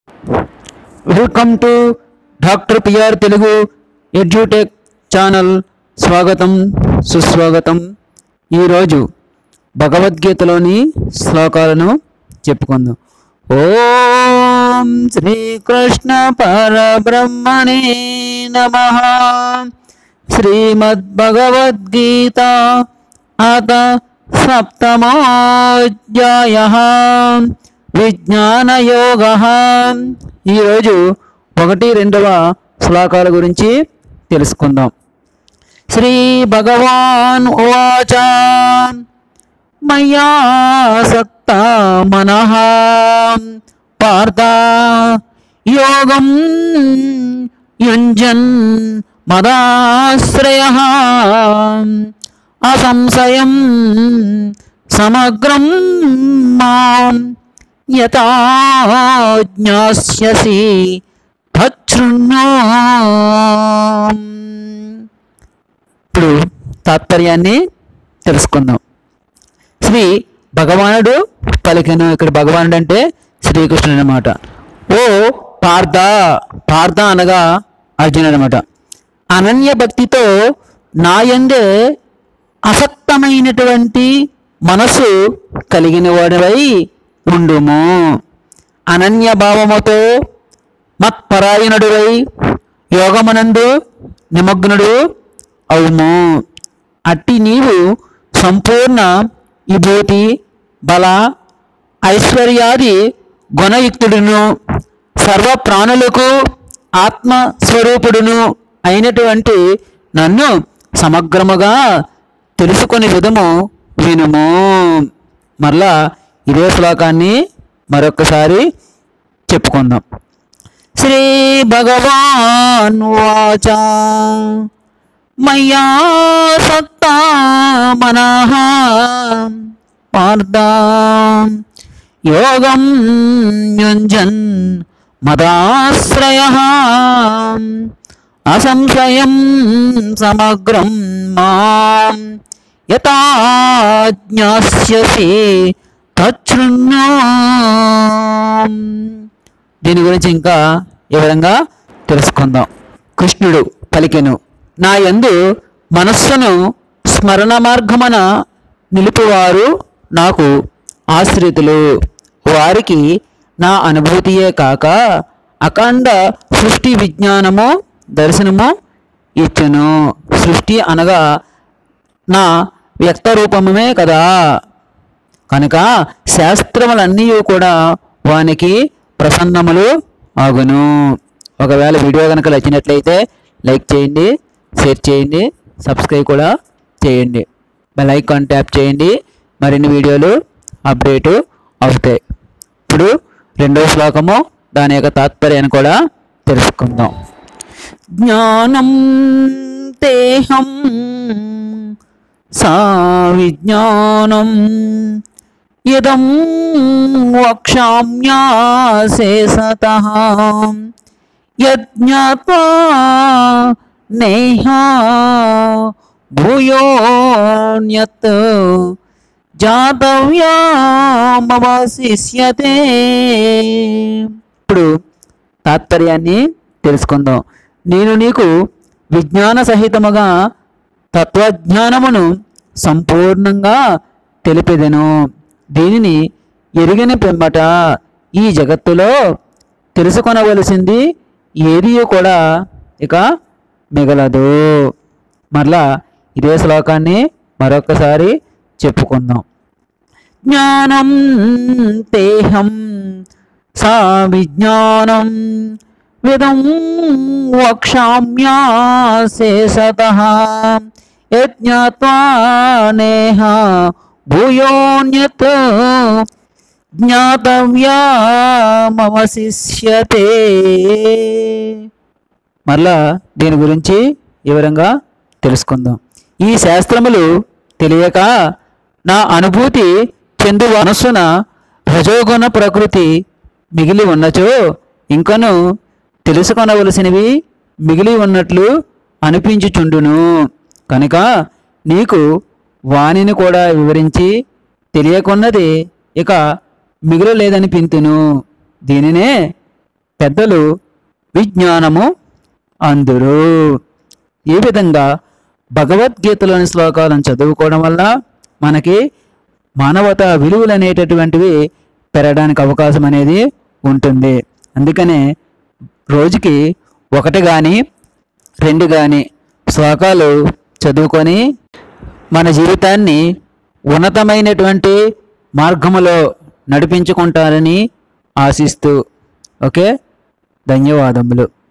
Welcome to doctor PR Telugu edutech channel. స్వాగతం సుస్వాగతం. ఈరోజు భగవద్గీతలోని శ్లోకాలను చెప్పుకుందాం. ఓం శ్రీకృష్ణ పరబ్రహ్మణే నమః. శ్రీమద్భగవద్గీత అథ సప్తమోధ్యాయః విజ్ఞానయోగః. ఈరోజు 1-2వ శ్లోకాల గురించి తెలుసుకుందాం. శ్రీ భగవాన్ ఉవాచ మయ్యాసక్త మనః పార్థ యోగం యుంజన్ మదాశ్రయః అసంశయం సమగ్రం మాం యథా జ్ఞాస్యసి తచ్ఛృణు. ఇప్పుడు తాత్పర్యాన్ని తెలుసుకుందాం. శ్రీ భగవానుడు పలికెను. ఇక్కడ భగవానుడు అంటే శ్రీకృష్ణుడు అన్నమాట. ఓ పార్థ, పార్థ అనగా అర్జునుడు అనమాట. అనన్య భక్తితో నాయందే అసక్తమైనటువంటి మనసు కలిగిన వాడివై ఉండుము. అనన్య భావముతో మత్పరాయణుడివై యోగమునందు నిమగ్నుడు అవుము. అట్టి నీవు సంపూర్ణ విభూతి బల ఐశ్వర్యాది గుణయుక్తుడును సర్వ ప్రాణులకు ఆత్మస్వరూపుడును అయినటువంటి నన్ను సమగ్రముగా తెలుసుకునే విధము వినుము. మరలా ఇదే శ్లోకాన్ని మరొకసారి చెప్పుకుందాం. శ్రీ భగవాన్ వాచ మయ్యాసక్త మనః పార్థ యోగం యుంజన్ మదాశ్రయః అసంశయం సమగ్రం మాం యథా జ్ఞాస్యసి తచ్ఛృణు. దీని గురించి ఇంకా వివరంగా తెలుసుకుందాం. కృష్ణుడు పలికెను, నా యందు మనస్సును స్మరణ మార్గమున నిలుపువారు నాకు ఆశ్రితులు. వారికి నా అనుభూతియే కాక అఖండ సృష్టి విజ్ఞానము దర్శనము ఇచ్చును. సృష్టి అనగా నా వ్యక్త రూపమే కదా. కనుక శాస్త్రములన్నీ కూడా వానికి ప్రసన్నములు ఆగును. ఒకవేళ వీడియో కనుక నచ్చినట్లయితే లైక్ చేయండి, షేర్ చేయండి, సబ్స్క్రైబ్ కూడా చేయండి. బెల్ ఐకాన్ ట్యాప్ చేయండి. మరిన్ని వీడియోలు అప్డేట్ అవుతాయి. ఇప్పుడు 2వ శ్లోకము, దాని యొక్క తాత్పర్యాన్ని కూడా తెలుసుకుందాం. జ్ఞానం తేహం సా విజ్ఞానం యదం వక్ష్యామ్యాశేషతః యజ్ఞాత్వా నేహ భూయోన్యత్ జాతవ్యామవశిష్యతే. ఇప్పుడు తాత్పర్యాన్ని తెలుసుకుందాం. నేను నీకు విజ్ఞాన సహితముగా తత్వజ్ఞానమును సంపూర్ణంగా తెలిపెదను. దీనిని ఎరిగిన పిమ్మట ఈ జగత్తులో తెలుసుకొనవలసింది ఏది కూడా ఇక మిగలదు. మరలా ఇదే శ్లోకాన్ని మరొకసారి చెప్పుకుందాం. జ్ఞానం తేహం సా విజ్ఞానం విదం వక్ష్యామ్యాశేషతః యజ్ఞాత్వా నేహ భూయోన్యత్ జ్ఞాతవ్యామవశిష్యతే. మరలా దీని గురించి వివరంగా తెలుసుకుందాం. ఈ శాస్త్రములు తెలియక నా అనుభూతి చెందు మనస్సున రజోగుణ ప్రకృతి మిగిలి ఉన్నచో ఇంకను తెలుసుకొనవలసినవి మిగిలి ఉన్నట్లు అనిపించుచుండును. కనుక నీకు వానిని కూడా వివరించి తెలియకున్నది ఇక మిగులలేదని పింతును. దీనినే పెద్దలు విజ్ఞానము అందురు. ఈ విధంగా భగవద్గీతలోని శ్లోకాలను చదువుకోవడం వల్ల మనకి మానవతా విలువలు అనేటటువంటివి పెరగడానికి అవకాశం అనేది ఉంటుంది. అందుకనే రోజుకి 1 కానీ 2 కానీ శ్లోకాలు చదువుకొని మన జీవితాన్ని ఉన్నతమైనటువంటి మార్గములో నడిపించుకుంటారని ఆశిస్తూ ఓకే, ధన్యవాదములు.